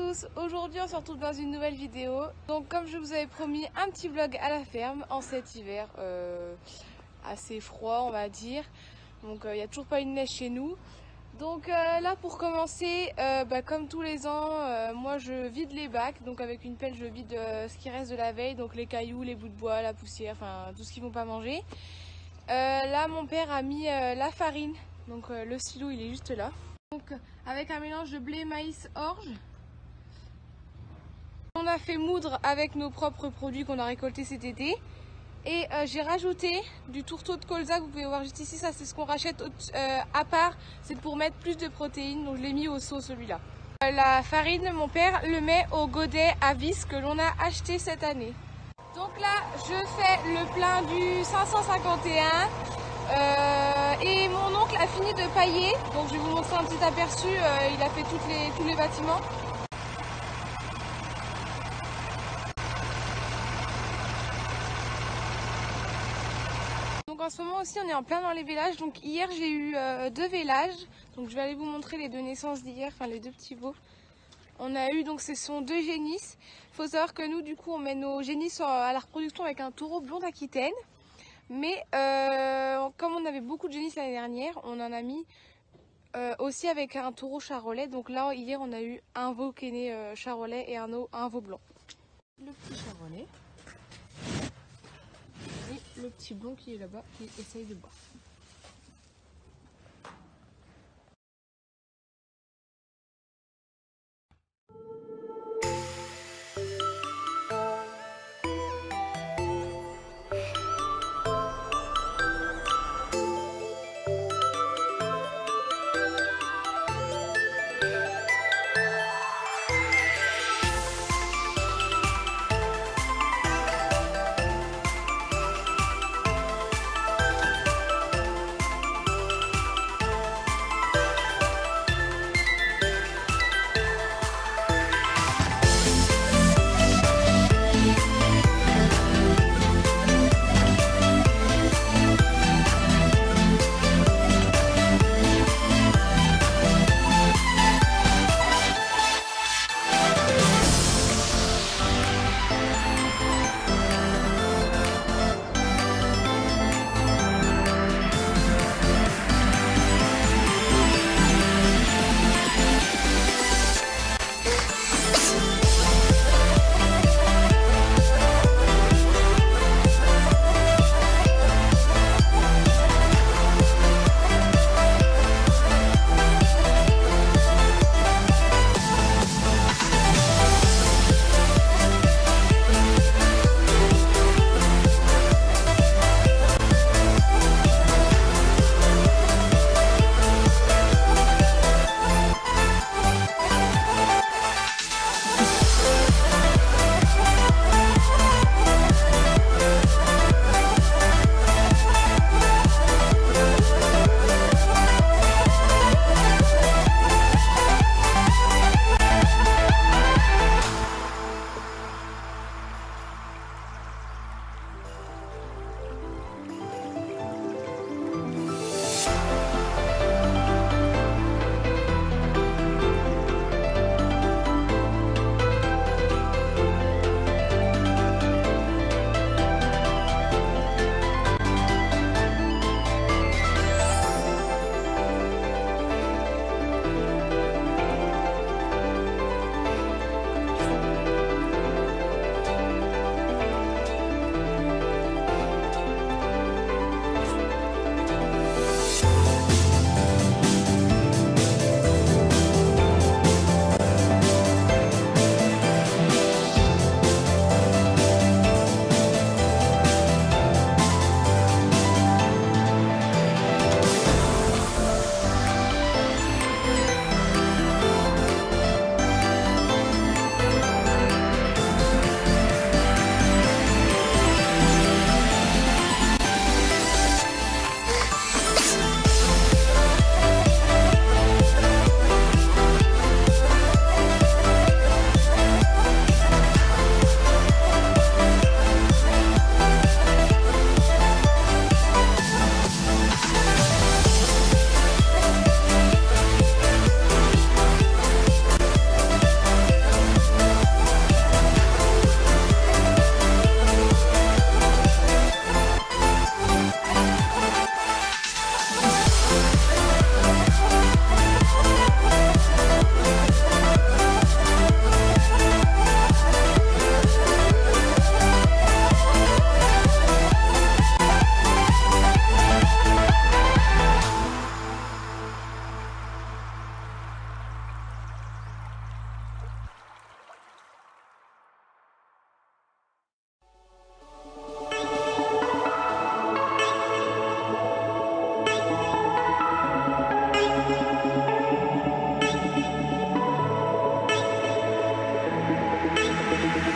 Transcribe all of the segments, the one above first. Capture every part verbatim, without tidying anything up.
tous, aujourd'hui on se retrouve dans une nouvelle vidéo. Donc comme je vous avais promis, un petit vlog à la ferme en cet hiver euh, assez froid on va dire. Donc il euh, n'y a toujours pas une neige chez nous. Donc euh, là pour commencer, euh, bah, comme tous les ans, euh, moi je vide les bacs. Donc avec une pelle je vide euh, ce qui reste de la veille, donc les cailloux, les bouts de bois, la poussière, enfin tout ce qu'ils vont pas manger. Euh, là mon père a mis euh, la farine, donc euh, le silo il est juste là. Donc avec un mélange de blé, maïs, orge. On a fait moudre avec nos propres produits qu'on a récoltés cet été. Et euh, j'ai rajouté du tourteau de colza que vous pouvez voir juste ici. Ça c'est ce qu'on rachète euh, à part. C'est pour mettre plus de protéines. Donc je l'ai mis au seau celui-là. Euh, la farine, mon père le met au godet à vis que l'on a acheté cette année. Donc là je fais le plein du cinq cent cinquante et un. Euh, et mon oncle a fini de pailler, donc je vais vous montrer un petit aperçu, euh, il a fait toutes les, tous les bâtiments. Donc en ce moment aussi on est en plein dans les vélages, donc hier j'ai eu euh, deux vélages, donc je vais aller vous montrer les deux naissances d'hier, enfin les deux petits veaux. On a eu, donc ce sont deux génisses. Il faut savoir que nous du coup on met nos génisses à la reproduction avec un taureau blond d'Aquitaine. Mais euh, comme on avait beaucoup de génisses l'année dernière, on en a mis euh, aussi avec un taureau charolais. Donc là, hier, on a eu un veau qui est né euh, charolais et un, un veau blanc. Le petit charolais et le petit blond qui est là-bas, qui essaye de boire.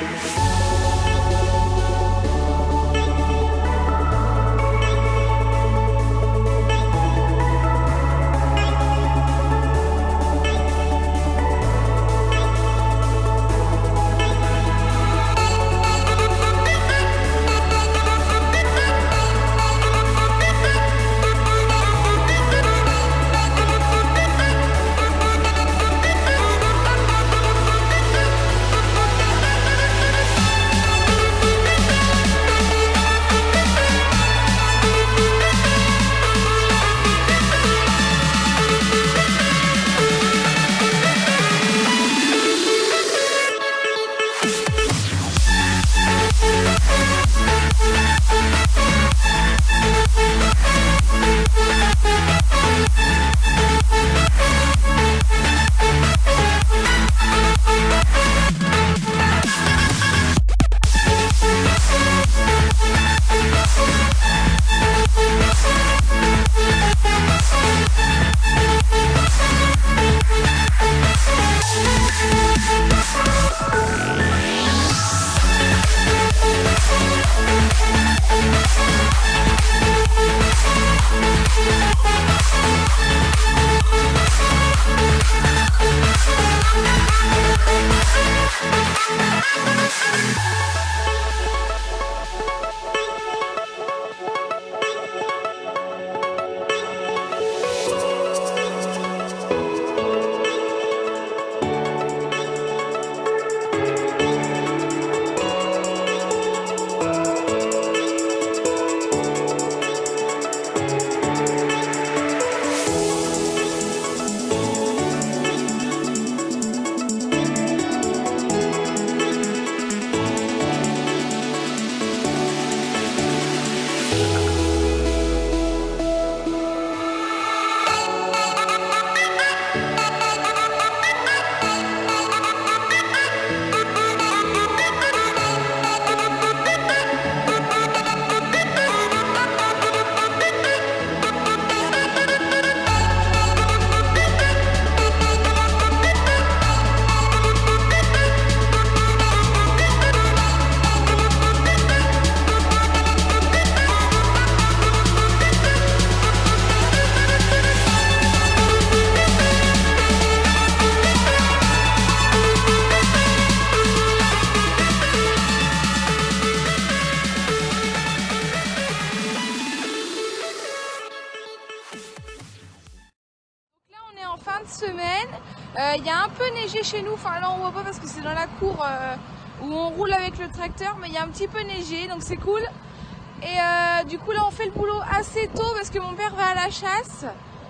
Semaine, il euh, y a un peu neigé chez nous, enfin là on voit pas parce que c'est dans la cour euh, où on roule avec le tracteur, mais il y a un petit peu neigé donc c'est cool. Et euh, du coup là on fait le boulot assez tôt parce que mon père va à la chasse.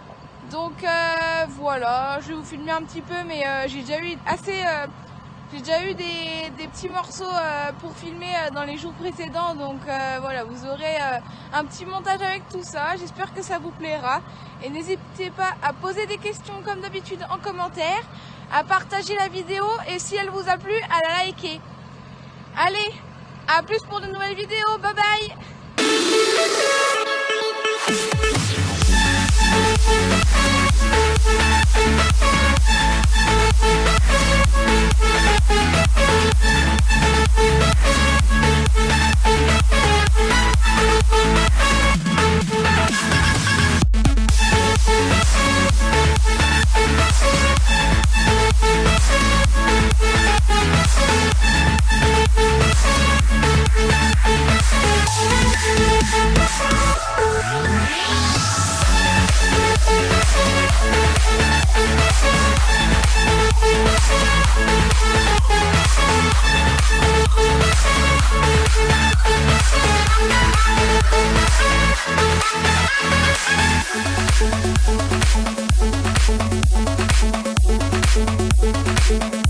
Donc euh, voilà, je vais vous filmer un petit peu, mais euh, j'ai déjà eu assez, euh, j'ai déjà eu des, des petits morceaux euh, pour filmer euh, dans les jours précédents. Donc euh, voilà, vous aurez euh, un petit montage avec tout ça. J'espère que ça vous plaira. Et n'hésitez pas à poser des questions comme d'habitude en commentaire, à partager la vidéo et si elle vous a plu, à la liker. Allez, à plus pour de nouvelles vidéos. Bye bye. Thank you.